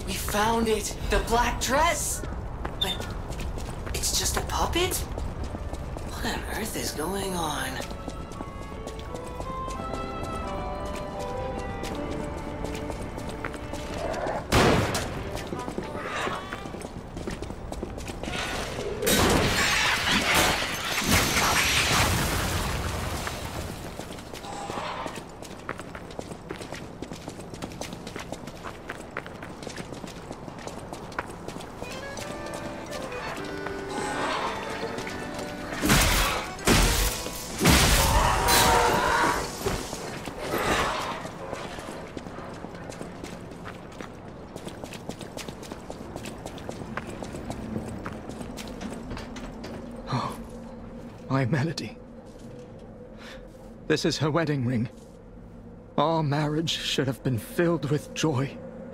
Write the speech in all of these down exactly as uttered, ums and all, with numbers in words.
We found it! The black dress! But it's just a puppet? What on earth is going on? My Melody. This is her wedding ring. Our marriage should have been filled with joy.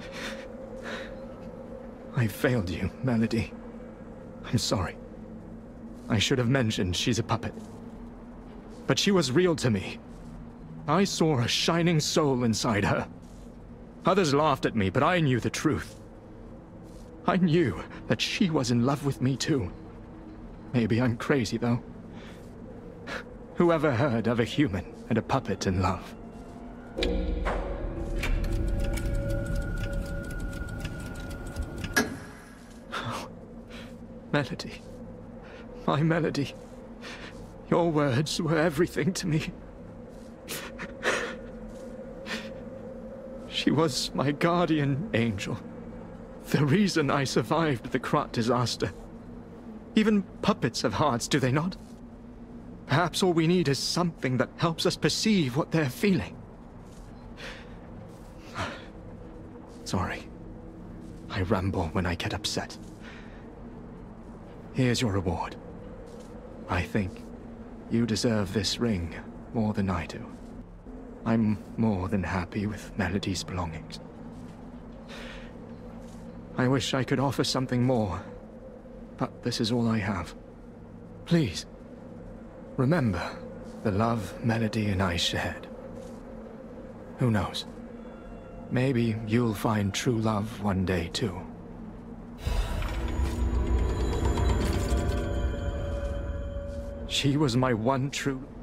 I failed you, Melody. I'm sorry. I should have mentioned she's a puppet. But she was real to me. I saw a shining soul inside her. Others laughed at me, but I knew the truth. I knew that she was in love with me too. Maybe I'm crazy, though. Whoever heard of a human and a puppet in love? Oh, Melody. My Melody. Your words were everything to me. She was my guardian angel. The reason I survived the Krat disaster. Even puppets have hearts, do they not? Perhaps all we need is something that helps us perceive what they're feeling. Sorry. I ramble when I get upset. Here's your reward. I think you deserve this ring more than I do. I'm more than happy with Melody's belongings. I wish I could offer something more, but this is all I have. Please. Remember the love Melody and I shared. Who knows? Maybe you'll find true love one day, too. She was my one true...